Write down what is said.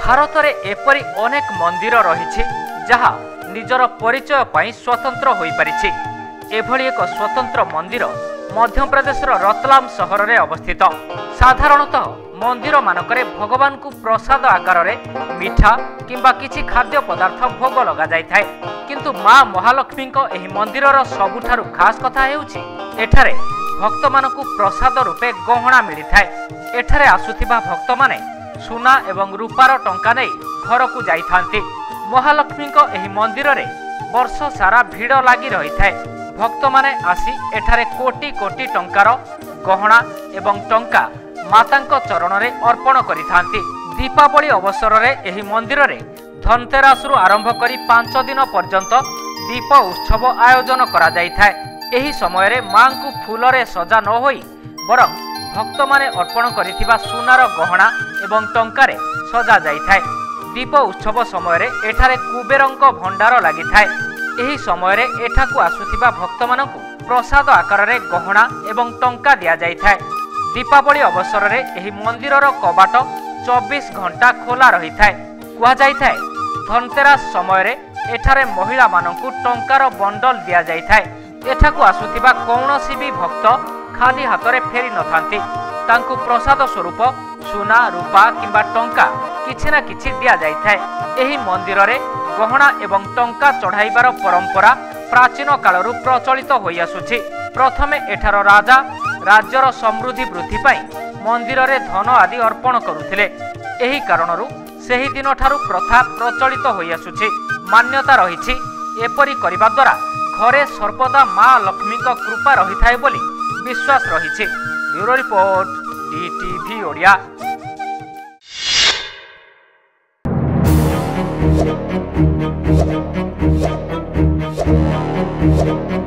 भारत में एपरी अनेक मंदिर रही जहाँ निजर परिचय पाई स्वतंत्र हो पारिछि। एभली एक स्वतंत्र मंदिर मध्य प्रदेश रतलाम सहर में अवस्थित। साधारणतः मंदिर मानकरे भगवान को प्रसाद आकार में मिठा किंबा किछि खाद्य पदार्थ भोग लगा जाय थाए, किंतु मां महालक्ष्मी एही मंदिरर सबुठारु खास कथा हेउछि एठारे भक्त मानकु प्रसाद रूपे गहना मिली थाए। एठारे आसुथिबा भक्त माने सुना एवं रूपार टंका नहीं घर को जाई थांती। महालक्ष्मी एही मंदिर रे वर्ष सारा भीड़ लगी रही थाए। भक्त माने आसी एठारे कोटी कोटी टंकार गहना एवं टंका मातांक चरण रे अर्पण करि थांती। दीपावली अवसर रे एही मंदिर रे धनतेरस आरंभ करी 5 दिन पर्यंत दीप उत्सव आयोजन करा जाई थाए। एही समय रे मां को फूल रे सजा न होई बरं भक्त माने अर्पण करिथिबा सुनार गहना एवं टंकारे सजा जाई थाए। दीप उत्सव समय रे एठारे कुबेरंक भंडार लागि थाए। एही समय रे एठाकु आसुथिबा भक्त मानकु प्रसाद आकार रे गहना एवं टंका दिया जाई थाए। दीपावली अवसर रे एही मंदिरर कबाट 24 घंटा खोला रही थाए। कुआ जाई थाए धनतेरस समय रे एठारे महिला मानकु टंकार बंडल दिया जाई थाए। एठाकु आसुथिबा कौनसी भी भक्त खाली हाथ में फेरी न थांती। तांकु प्रसाद स्वरूप सुना रूपा किंबा टंका किछि ना किछि दिया जाय थाए। एही मंदिर रे गहना एवं टंका चढ़ाइबार परंपरा प्राचीन कालरू प्रचलित होई आसुछि। प्रथमे एठार राजा राज्यर समृद्धि वृद्धि पाई मंदिर रे धन आदि अर्पण करुथिले। एही कारणरू सेही दिन ठारू प्रथा प्रचलित होई आसुछि। मान्यता रहिछि एपरि करिबा द्वारा घरे सर्वदा मां लक्ष्मी कृपा रही थाए बोली विश्वास रही। Bureau report DTV Odia.